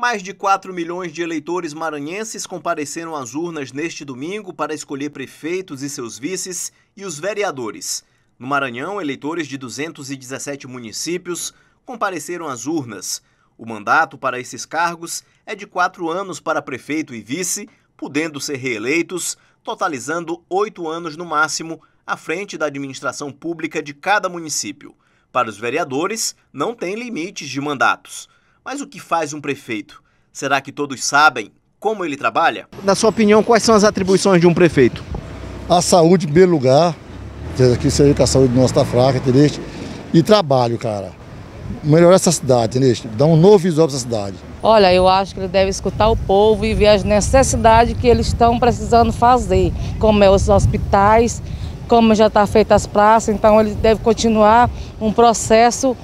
Mais de 4 milhões de eleitores maranhenses compareceram às urnas neste domingo para escolher prefeitos e seus vices e os vereadores. No Maranhão, eleitores de 217 municípios compareceram às urnas. O mandato para esses cargos é de 4 anos para prefeito e vice, podendo ser reeleitos, totalizando 8 anos no máximo, à frente da administração pública de cada município. Para os vereadores, não tem limites de mandatos. Mas o que faz um prefeito? Será que todos sabem como ele trabalha? Na sua opinião, quais são as atribuições de um prefeito? A saúde, em primeiro lugar, aqui seria que a saúde nossa está fraca, entendeu? E trabalho, cara. Melhorar essa cidade, entendeu? Dar um novo visual para essa cidade. Olha, eu acho que ele deve escutar o povo e ver as necessidades que eles estão precisando fazer, como é os hospitais, como já está feita as praças, então ele deve continuar um processo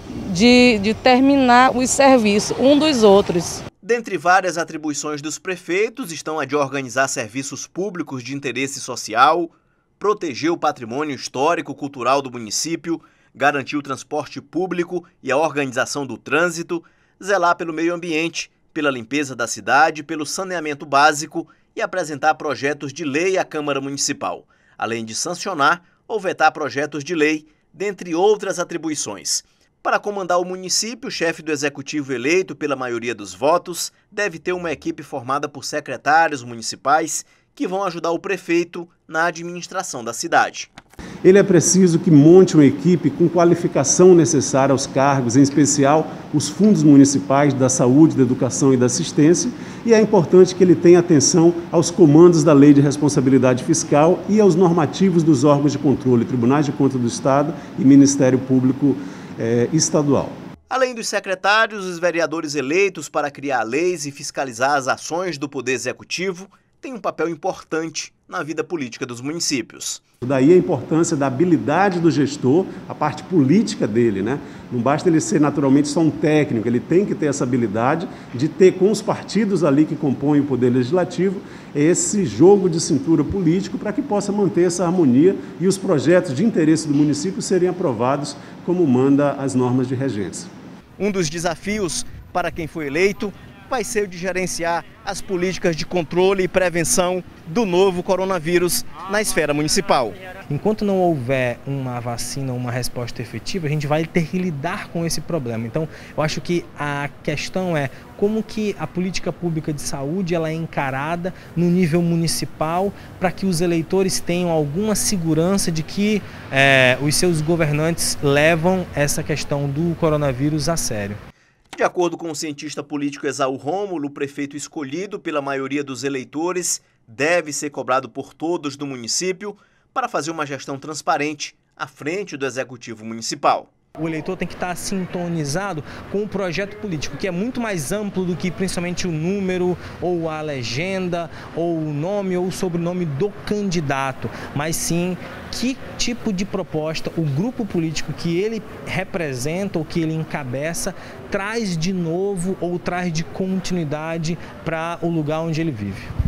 de terminar os serviços um dos outros. Dentre várias atribuições dos prefeitos estão a de organizar serviços públicos de interesse social, proteger o patrimônio histórico-cultural do município, garantir o transporte público e a organização do trânsito, zelar pelo meio ambiente, pela limpeza da cidade, pelo saneamento básico e apresentar projetos de lei à Câmara Municipal, além de sancionar ou vetar projetos de lei, dentre outras atribuições. Para comandar o município, o chefe do executivo eleito pela maioria dos votos deve ter uma equipe formada por secretários municipais que vão ajudar o prefeito na administração da cidade. Ele é preciso que monte uma equipe com qualificação necessária aos cargos, em especial os fundos municipais da saúde, da educação e da assistência, e é importante que ele tenha atenção aos comandos da Lei de Responsabilidade Fiscal e aos normativos dos órgãos de controle, Tribunais de Contas do Estado e Ministério Público Estadual. Além dos secretários, os vereadores eleitos para criar leis e fiscalizar as ações do Poder Executivo têm um papel importante na vida política dos municípios. Daí a importância da habilidade do gestor, a parte política dele, né? Não basta ele ser naturalmente só um técnico, ele tem que ter essa habilidade de ter com os partidos ali que compõem o Poder Legislativo esse jogo de cintura político para que possa manter essa harmonia e os projetos de interesse do município serem aprovados como manda as normas de regência. Um dos desafios para quem foi eleito vai ser o de gerenciar as políticas de controle e prevenção do novo coronavírus na esfera municipal. Enquanto não houver uma vacina, uma resposta efetiva, a gente vai ter que lidar com esse problema. Então, eu acho que a questão é como que a política pública de saúde ela é encarada no nível municipal para que os eleitores tenham alguma segurança de que os seus governantes levam essa questão do coronavírus a sério. De acordo com o cientista político Esaú Rômulo, o prefeito escolhido pela maioria dos eleitores deve ser cobrado por todos do município para fazer uma gestão transparente à frente do Executivo Municipal. O eleitor tem que estar sintonizado com o projeto político, que é muito mais amplo do que principalmente o número, ou a legenda, ou o nome ou o sobrenome do candidato, mas sim que tipo de proposta o grupo político que ele representa ou que ele encabeça traz de novo ou traz de continuidade para o lugar onde ele vive.